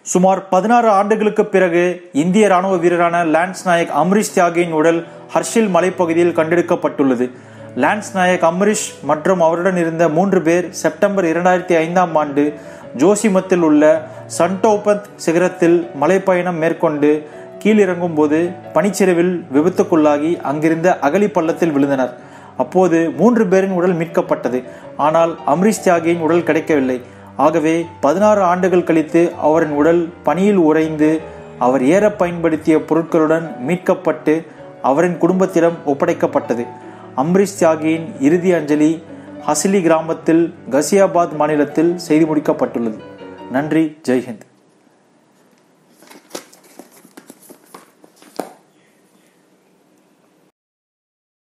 சுமார் 16 ஆண்டுகளுக்கு பிறகு இந்திய ராணுவ வீரரான லான்ஸ் நாயக் அம்ரிஷ் தியாகியின் உடல் ஹர்ஷில் மலைப்பகுதியில் கண்டெடுக்கப்பட்டுள்ளது. லான்ஸ் நாயக் அம்ரிஷ் மற்றும் அவருடன் இருந்த 3 பேர் செப்டம்பர் 2005 ஆண்டு ஜோசிமத்தில் உள்ள சன்டோபந்த் சிகரத்தில் மலைப்பயணம் மேற்கொண்டு கீழிறங்கும் போது பனிச்சரிவில் விபத்துக்குள்ளாகி அங்கிருந்த அகழி பள்ளத்தில் விழுந்தனர். அப்போது 3 பேரின் உடல் மீட்கப்பட்டது. ஆனால் அம்ரிஷ் தியாகியின் உடல் கிடைக்கவில்லை. ஆகவே 16 ஆண்டுகள் கழித்து அவரின் உடல் பனியில் உறைந்து அவர் ஏற பயன்படுத்திய பொருட்களுடன் மீட்கப்பட்டு அவரின் குடும்பத்திடம் ஒப்படைக்கப்பட்டது. அம்ரிஷ் தியாகியின் இறுதி அஞ்சலி ஹசிலி கிராமத்தில் கசியாபாத் மாநிலத்தில் செய்து முடிக்கப்பட்டுள்ளது. நன்றி. ஜெய்ஹிந்த்.